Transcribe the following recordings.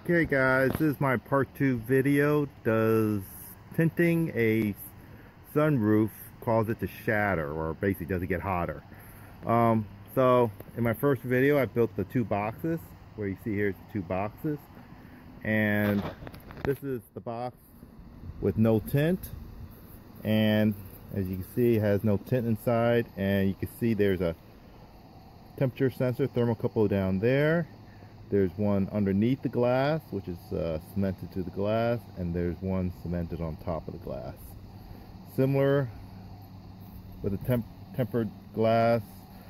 Okay guys, this is my part 2 video. Does tinting a sunroof cause it to shatter, or basically does it get hotter? So in my first video I built the two boxes. Where you see here's the two boxes, and this is the box with no tint, and as you can see it has no tint inside, and you can see there's a temperature sensor thermocouple down there. There's one underneath the glass, which is cemented to the glass, and there's one cemented on top of the glass. Similar with the tempered glass,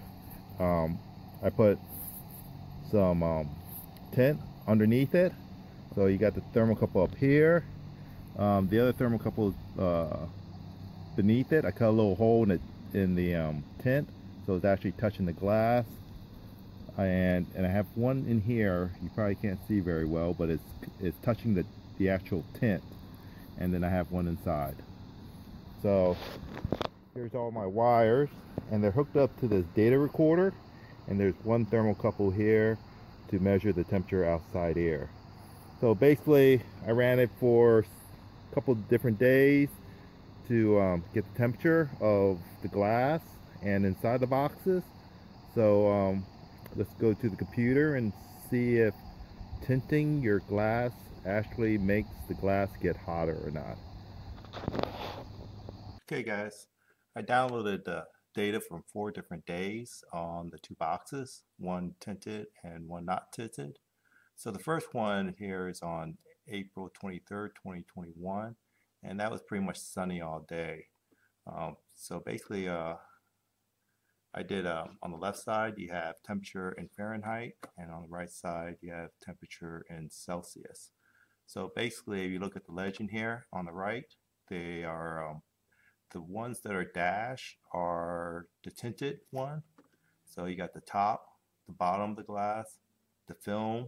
I put some tint underneath it. So you got the thermocouple up here. The other thermocouple is beneath it. I cut a little hole in the tint, so it's actually touching the glass. And I have one in here. You probably can't see very well, but it's touching the actual tint. And then I have one inside. So here's all my wires, and they're hooked up to this data recorder. And there's one thermocouple here to measure the temperature outside air. So basically, I ran it for a couple of different days to get the temperature of the glass and inside the boxes. So let's go to the computer and see if tinting your glass actually makes the glass get hotter or not. Okay guys, I downloaded the data from 4 different days on the two boxes, one tinted and one not tinted. So the first one here is on April 23rd, 2021, and that was pretty much sunny all day. So basically I did on the left side you have temperature in Fahrenheit, and on the right side you have temperature in Celsius. So basically, if you look at the legend here on the right, they are the ones that are dashed are the tinted one. So you got the top, the bottom of the glass, the film,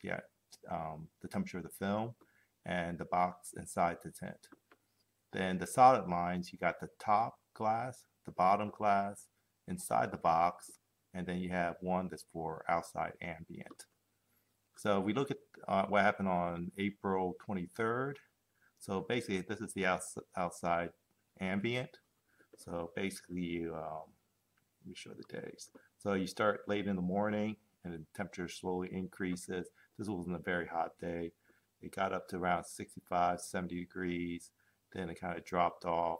the temperature of the film, and the box inside the tint. Then the solid lines, you got the top glass, the bottom glass, inside the box, and then you have one that's for outside ambient. So we look at what happened on April 23rd. So basically this is the outside ambient. So basically let me show the days. So you start late in the morning and the temperature slowly increases. This wasn't a very hot day. It got up to around 65, 70 degrees. Then it kind of dropped off.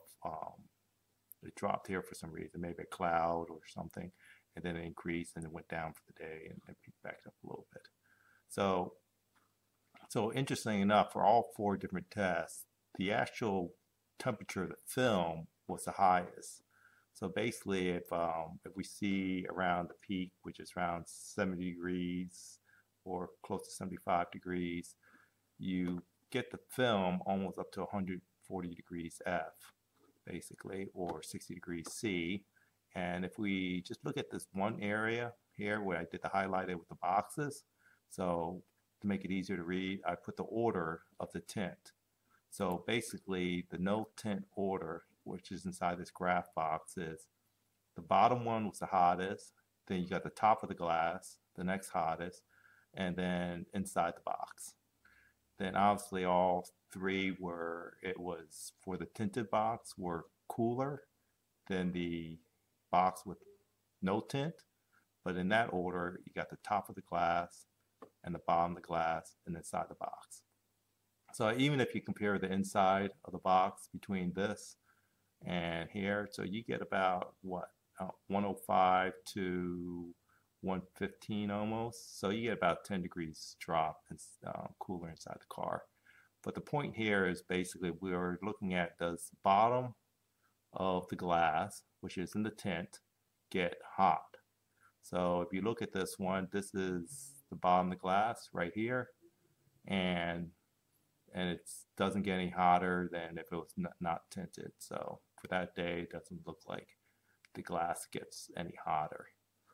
It dropped here for some reason, maybe a cloud or something, and then it increased and it went down for the day and peaked back up a little bit. So interesting enough, for all 4 different tests, the actual temperature of the film was the highest. So basically, if we see around the peak, which is around 70 degrees or close to 75 degrees, you get the film almost up to 140 degrees F. Basically, or 60 degrees C. And if we just look at this one area here where I did the highlighted with the boxes, so to make it easier to read, I put the order of the tint. So basically the no tint order, which is inside this graph box, is the bottom one was the hottest, then you got the top of the glass, the next hottest, and then inside the box. Then obviously all 3 it was for the tinted box were cooler than the box with no tint. But in that order, you got the top of the glass and the bottom of the glass and inside the box. So even if you compare the inside of the box between this and here, so you get about what, 105 to 115 almost. So you get about 10 degrees drop and cooler inside the car. But the point here is basically we're looking at, does the bottom of the glass, which is in the tint, get hot? So if you look at this one, this is the bottom of the glass right here, and it doesn't get any hotter than if it was not tinted. So for that day, it doesn't look like the glass gets any hotter.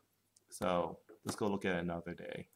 So let's go look at another day.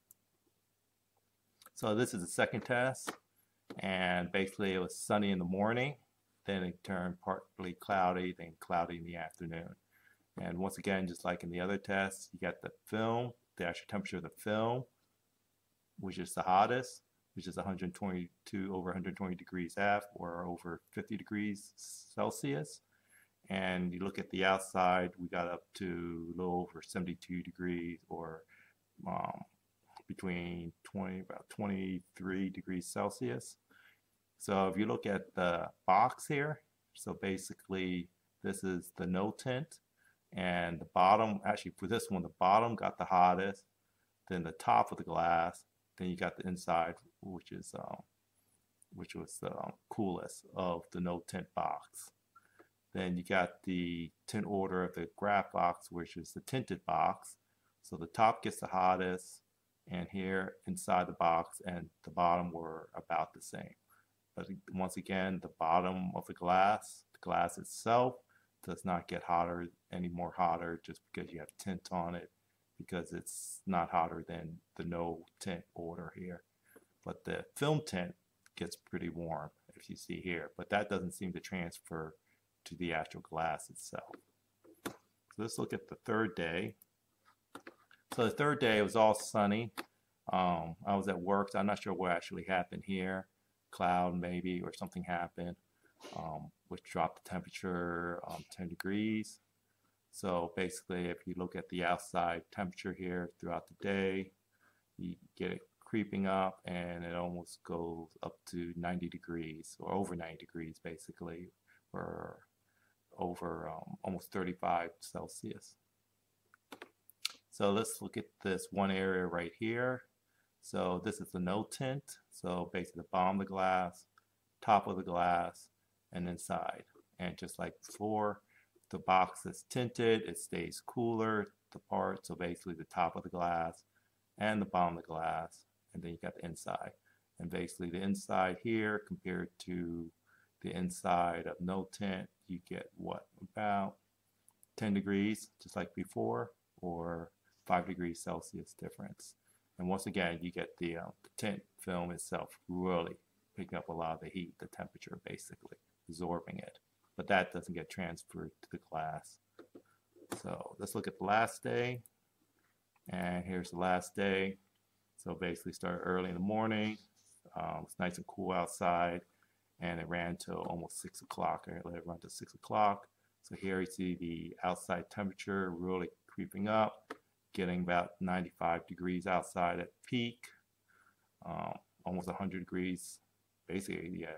So this is the second test, and basically it was sunny in the morning, then it turned partly cloudy, then cloudy in the afternoon. And once again, just like in the other tests, you got the film, the actual temperature of the film, which is the hottest, which is 122 over 120 degrees F or over 50 degrees Celsius. And you look at the outside, we got up to a little over 72 degrees or um, between about 23 degrees Celsius. So if you look at the box here, so basically this is the no tint, and the bottom, actually for this one, the bottom got the hottest, then the top of the glass, then you got the inside, which was the coolest of the no tint box. Then you got the tint order of the graph box, which is the tinted box. So the top gets the hottest, and here inside the box and the bottom were about the same. But once again, the bottom of the glass itself does not get hotter, any more hotter just because you have tint on it, because it's not hotter than the no tint order here. But the film tint gets pretty warm, if you see here, but that doesn't seem to transfer to the actual glass itself. So let's look at the third day. So the third day, it was all sunny. I was at work, so I'm not sure what actually happened here. Cloud maybe, or something happened, which dropped the temperature 10 degrees. So basically, if you look at the outside temperature here throughout the day, you get it creeping up, and it almost goes up to 90 degrees, or over 90 degrees basically, or over almost 35 Celsius. So let's look at this one area right here. So this is the no tint. So basically the bottom of the glass, top of the glass, and inside. And just like before, the box is tinted, it stays cooler, the part, so basically the top of the glass and the bottom of the glass, and then you got the inside. And basically the inside here compared to the inside of no tint, you get what, about 10 degrees, just like before, or 5 degrees Celsius difference. And once again, you get the tint film itself really picking up a lot of the heat, the temperature basically, absorbing it. But that doesn't get transferred to the glass. So let's look at the last day. And here's the last day. So basically started early in the morning. It's nice and cool outside. And it ran till almost 6 o'clock. I let it run to 6 o'clock. So here you see the outside temperature really creeping up, getting about 95 degrees outside at peak, almost 100 degrees, basically, yeah.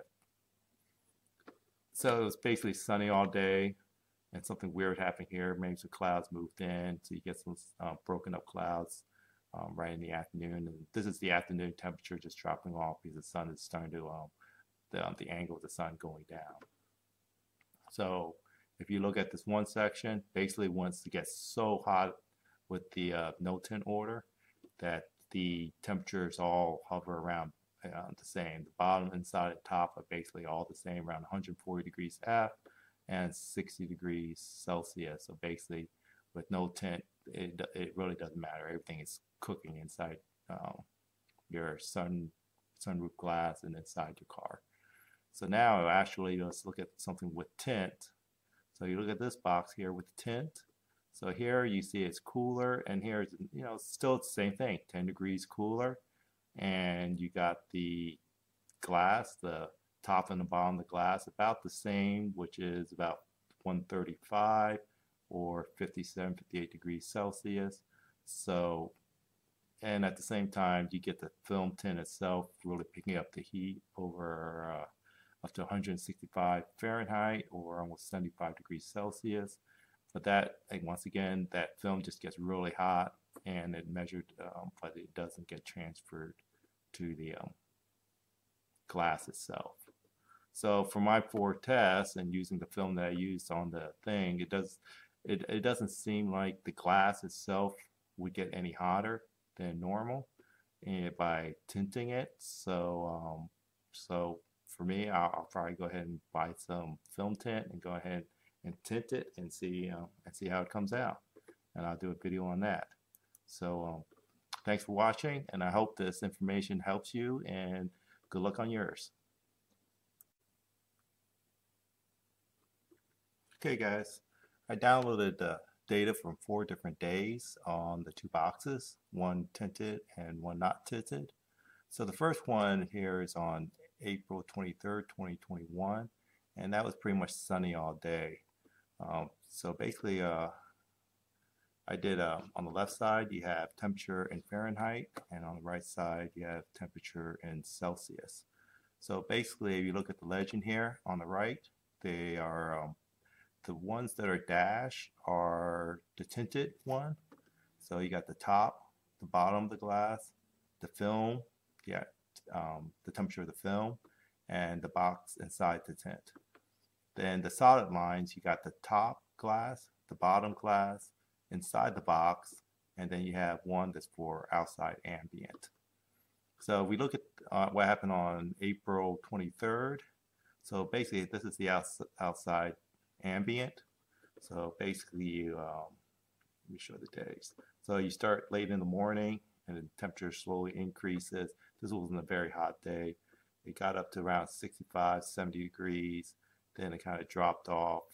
So it was basically sunny all day, and something weird happened here. Maybe some clouds moved in, so you get some broken up clouds right in the afternoon. And this is the afternoon temperature just dropping off because the sun is starting to, the angle of the sun going down. So if you look at this one section, basically once it gets so hot with the no tint order that the temperatures all hover around the same. The bottom, inside, and top are basically all the same, around 140 degrees F and 60 degrees Celsius. So basically, with no tint, it really doesn't matter. Everything is cooking inside your sunroof glass and inside your car. So now, actually, let's look at something with tint. So you look at this box here with tint. So here you see it's cooler, and here it's, still the same thing, 10 degrees cooler. And you got the glass, the top and the bottom of the glass, about the same, which is about 135 or 57, 58 degrees Celsius. So, and at the same time, you get the film tint itself really picking up the heat over up to 165 Fahrenheit or almost 75 degrees Celsius. But that, once again, that film just gets really hot, and it measured, but it doesn't get transferred to the glass itself. So for my 4 tests and using the film that I used on the thing, it doesn't seem like the glass itself would get any hotter than normal by tinting it. So so for me, I'll probably go ahead and buy some film tint and go ahead and tint it and see how it comes out, and I'll do a video on that. So thanks for watching, and I hope this information helps you, and good luck on yours. Okay guys, I downloaded data from 4 different days on the 2 boxes, one tinted and one not tinted. So the first one here is on April 23rd, 2021, and that was pretty much sunny all day. So basically, I did on the left side you have temperature in Fahrenheit, and on the right side you have temperature in Celsius. So basically, if you look at the legend here on the right, they are the ones that are dashed are the tinted one. So you got the top, the bottom of the glass, the film, yeah, the temperature of the film, and the box inside the tint. Then the solid lines, you got the top glass, the bottom glass, inside the box, and then you have one that's for outside ambient. So we look at what happened on April 23rd. So basically, this is the outside ambient. So basically, let me show the days. So you start late in the morning, and the temperature slowly increases. This wasn't a very hot day. It got up to around 65, 70 degrees. Then it kind of dropped off.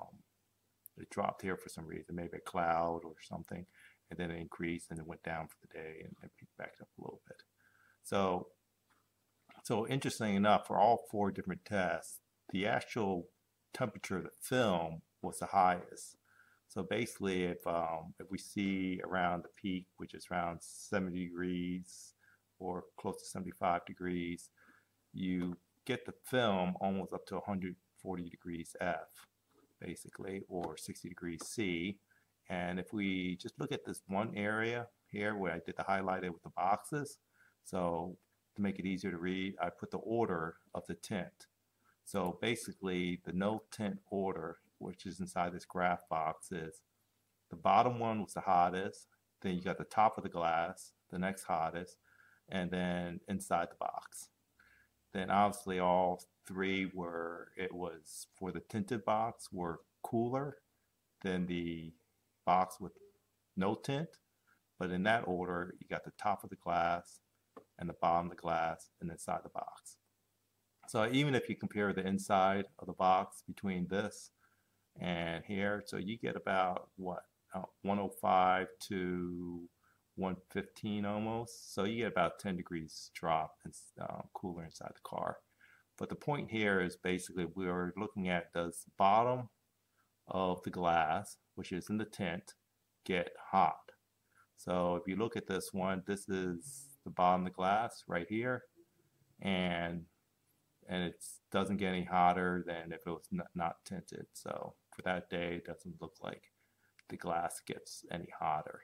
It dropped here for some reason, maybe a cloud or something, and then it increased and it went down for the day and picked back up a little bit. So interesting enough, for all four different tests, the actual temperature of the film was the highest. So basically, if we see around the peak, which is around 70 degrees or close to 75 degrees, you get the film almost up to 140 degrees F, basically, or 60 degrees C. And if we just look at this one area here where I did the highlighted with the boxes, so to make it easier to read, I put the order of the tint. So basically, the no tint order, which is inside this graph box, is the bottom one was the hottest, then you got the top of the glass, the next hottest, and then inside the box. Then obviously all three were, it was for the tinted box, were cooler than the box with no tint. But in that order, you got the top of the glass and the bottom of the glass and inside the box. So even if you compare the inside of the box between this and here, so you get about what, 105 to 115 almost. So you get about 10 degrees drop and cooler inside the car. But the point here is basically we're looking at, does the bottom of the glass, which is in the tint, get hot? So if you look at this one, this is the bottom of the glass right here, and it doesn't get any hotter than if it was not tinted. So for that day, it doesn't look like the glass gets any hotter.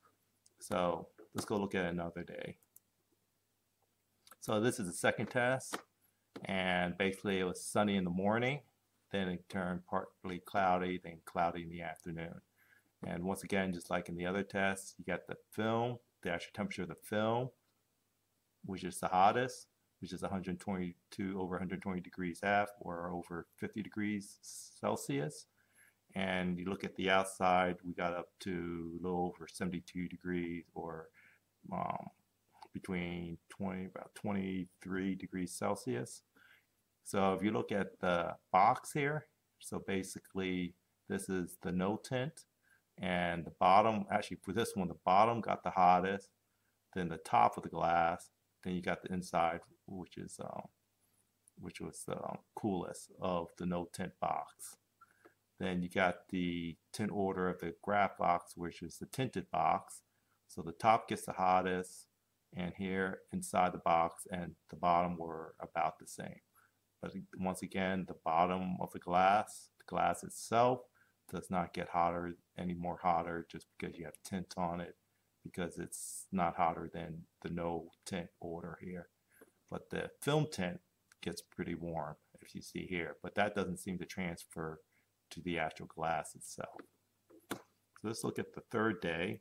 So let's go look at another day. So this is the second test, and basically it was sunny in the morning, then it turned partly cloudy, then cloudy in the afternoon. And once again, just like in the other tests, you got the film, the actual temperature of the film, which is the hottest, which is 122 over 120 degrees F or over 50 degrees Celsius. And you look at the outside, we got up to a little over 72 degrees or between about 23 degrees Celsius. So if you look at the box here, so basically this is the no tint, and the bottom, actually for this one, the bottom got the hottest, then the top of the glass, then you got the inside, which was the coolest of the no tint box. Then you got the tint order of the graph box, which is the tinted box. So the top gets the hottest, and here inside the box and the bottom were about the same. But once again, the bottom of the glass itself, does not get hotter, any more hotter just because you have tint on it, because it's not hotter than the no tint order here. But the film tint gets pretty warm, if you see here, but that doesn't seem to transfer to the actual glass itself. So let's look at the third day.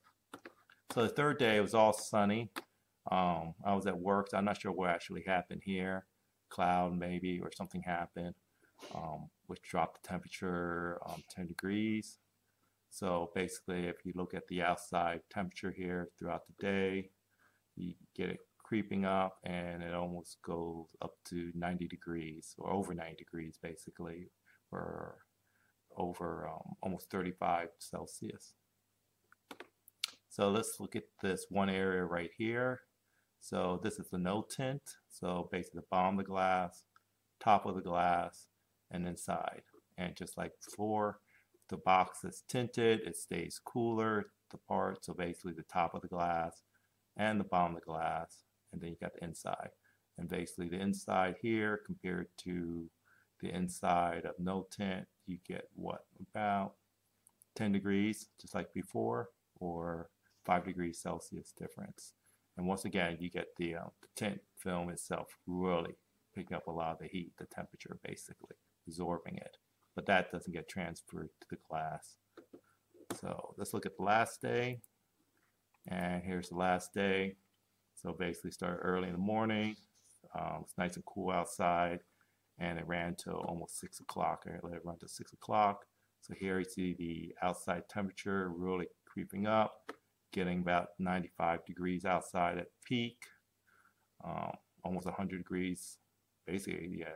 So the third day, it was all sunny. I was at work, so I'm not sure what actually happened here. Cloud maybe, or something happened, which dropped the temperature 10 degrees. So basically, if you look at the outside temperature here throughout the day, you get it creeping up, and it almost goes up to 90 degrees, or over 90 degrees basically, or over almost 35 Celsius. So let's look at this one area right here. So this is the no tint. So basically the bottom of the glass, top of the glass, and inside. And just like before, the box is tinted, it stays cooler, the part, so basically the top of the glass and the bottom of the glass, and then you got the inside. And basically the inside here compared to the inside of no tint, you get what, about 10 degrees, just like before, or 5 degrees Celsius difference. And once again, you get the tint film itself really picking up a lot of the heat, the temperature basically, absorbing it. But that doesn't get transferred to the glass. So let's look at the last day. And here's the last day. So basically started early in the morning. It's nice and cool outside. And it ran till almost 6 o'clock. I let it run to 6 o'clock. So here you see the outside temperature really creeping up, getting about 95 degrees outside at peak, almost 100 degrees, basically, yeah.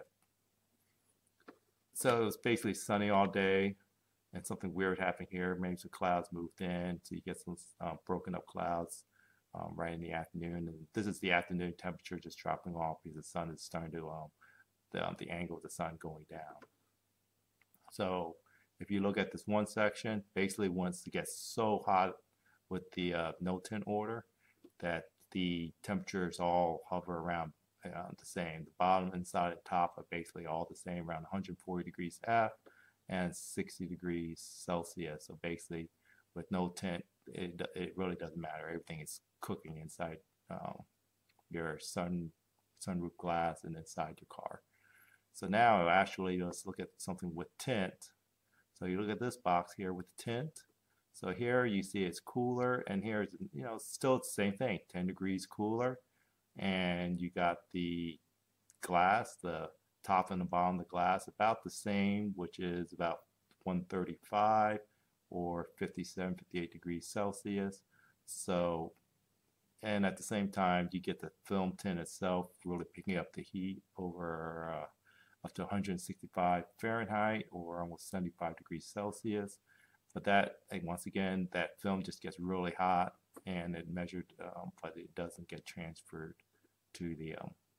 So it was basically sunny all day, and something weird happened here. Maybe some clouds moved in, so you get some broken up clouds right in the afternoon. And this is the afternoon temperature just dropping off because the sun is starting to, the angle of the sun going down. So if you look at this one section, basically once it gets so hot with the no tint order that the temperatures all hover around the same. The bottom, inside, and top are basically all the same, around 140 degrees F and 60 degrees Celsius. So basically with no tint, it really doesn't matter. Everything is cooking inside your sunroof glass and inside your car. So now actually let's look at something with tint. So you look at this box here with tint. So here you see it's cooler, and here it's, still the same thing, 10 degrees cooler. And you got the glass, the top and the bottom of the glass about the same, which is about 135 or 57, 58 degrees Celsius. So, and at the same time, you get the film tint itself really picking up the heat over up to 165 Fahrenheit or almost 75 degrees Celsius. But that, once again, that film just gets really hot and it measured, but it doesn't get transferred to the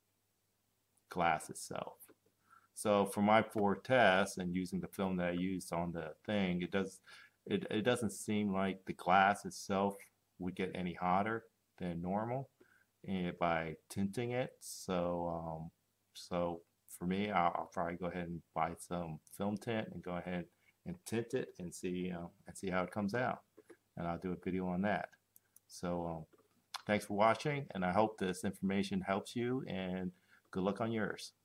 glass itself. So for my 4 tests and using the film that I used on the thing, it doesn't seem like the glass itself would get any hotter than normal by tinting it. So so for me, I'll probably go ahead and buy some film tint and go ahead and tint it and see how it comes out. And I'll do a video on that. So thanks for watching, and I hope this information helps you, and good luck on yours.